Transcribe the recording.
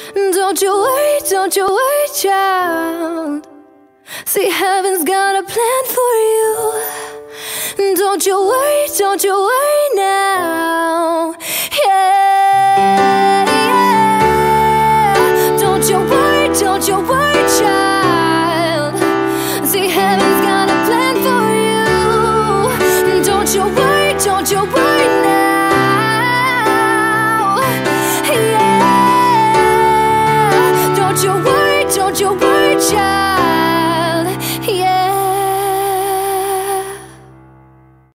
Don't you worry, child. See, heaven's got a plan for you. Don't you worry